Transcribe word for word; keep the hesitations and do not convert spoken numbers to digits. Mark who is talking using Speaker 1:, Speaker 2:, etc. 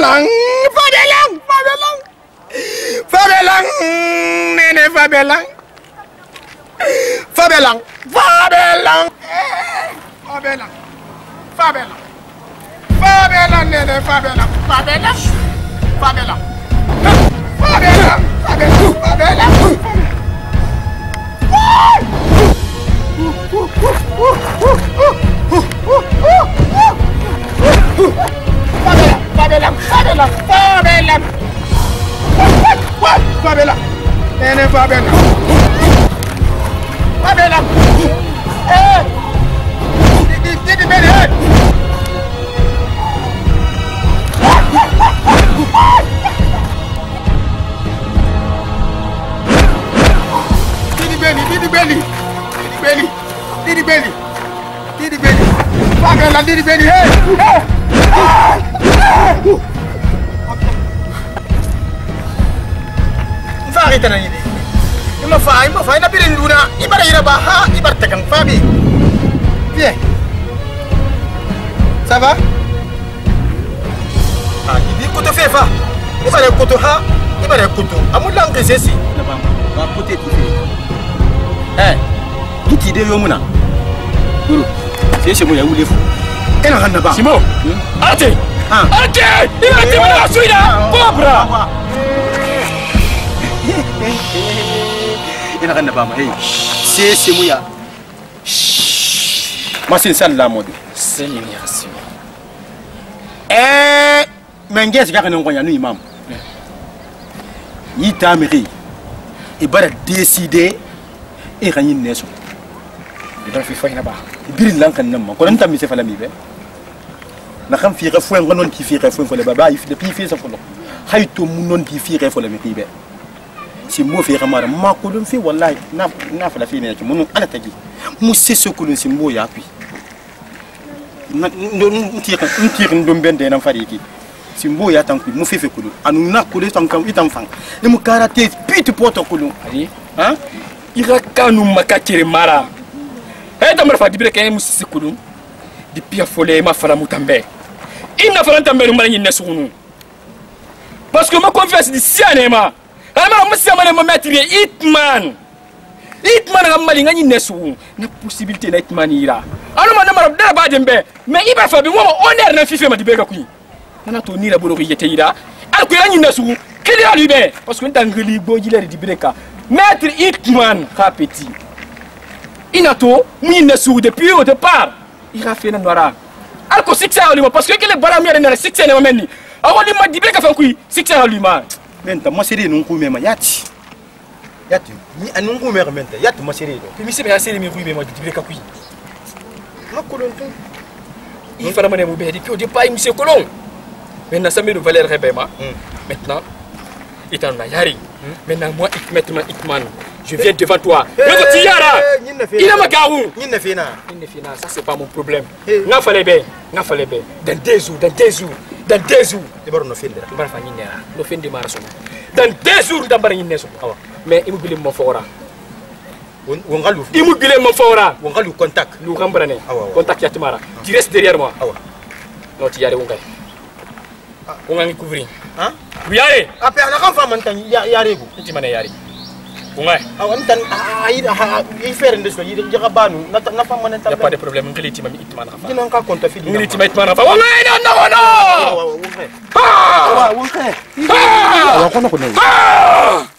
Speaker 1: Fabelang, Fabelang, Fabelang, Fabelang, Nene Fabelang, Fabelang, Fabelang, Fabelang, Fabelang, Fabelang, Nene Fabelang, Fabelang, Fabelang, Fabelang, Fabelang, Fabelang. Fabelang, Fabelang, Fabelang, Fabelang. What? What? Fabelang. Nene Fabelang. Fabelang. Eh. Didi, didi, didi. Didi belly, didi belly. Didi belly. Didi belly. Didi belly. Fabelang, didi belly. Hey. Hey. Arrête na yidi ima fa ima fa ina birin duna ibara ira ba ha ibar takan fabi bien ça va ah idi ko to fefa ibara ko to ha ibara ko to amulang ke sesi na ba ba pote ti eh giti de yo muna guru sesi mo ya wule fu ina hanna ba simo ate ate ina te mala suida cobra ina kan ba ma hey c'est c'est mouya ma sin salla modu c'est ni yasi eh menges ga kan ngonya nu imam yi tamiri ibara décider e kan yin neso dara fi fayna ba biril lan kan nam ko nan tammi se fala mi be na xam fi refu ngonon ti fi refu fo le baba yi fi depuis fi sa fo lo hayto mu non ti fi refu le mi be si mo fi ramara ma ko dum fi wallahi na na fa la fi ne ci munu ala tagi mu sesso ko dum si mo ya pi na ndon ti kan ti kan dum bende na fari ki si mo ya tan ku mu fi fe ko dum anu na ko le tan kam itam fang e mu karate pit poto ko dum ali ha ira kanu makakire mara e tamar fa dibre kay mu sisi ko dum di pia fole ma fala mutambe ina fala tambe no mala ni nesunu parce que ma confiance di sianema ama musama ne mametri Hitman Hitman ngamali ngani nesu na possibilité na Hitman ira anu mana mara dara ba dembe mais iba fa bi mo honneur na fife ma dibega kuyi nana to ni la bolo yete ira al ko ngani nesu kili ali be parce que ndangeli boji le dibeka maître Hitman kapeti inato mu nesu depuis au départ ira fait na noira al ko succès ali parce que kele bara mi na succès ne mamenni awali ma dibeka fa kuyi succès ali ma menta masiri nunku mema yati yati ni anunku mema menta yati masiri do puis mi sebe asiri mi kuibe ma dibire ka kui makolon to il fera mané mo be depuis au départ monsieur Colon maintenant ça me valeur rebema maintenant étant na yari maintenant moi Hitman Hitman je viens devant toi yoko tiara il a ma garou ni ne fina ni ne fina ça c'est pas mon problème na fallait be na fallait be dans deux jours dans deux jours dans deux jours de baro no fendera bara fa nyinera no fendi mara so dans deux jours ndambara nyinneso awa mais immobilier mo fora won ngalu immobilier mo fora won ngalu contact lu gambara ne contact ya timara tu restes derrière moi awa no ti yare won ngal won ngi couvrir hein oui yare après na kan fa man tan yare go ti mané yare won ngai awa tan ay ay faire ndeso yi jaga banu na na fa man tan y a pas de problème ngeli ti mami Hitman fa non ka compte fi ngeli ti Hitman fa won ngai non non non won ngai ah won ngai ah won ngai ah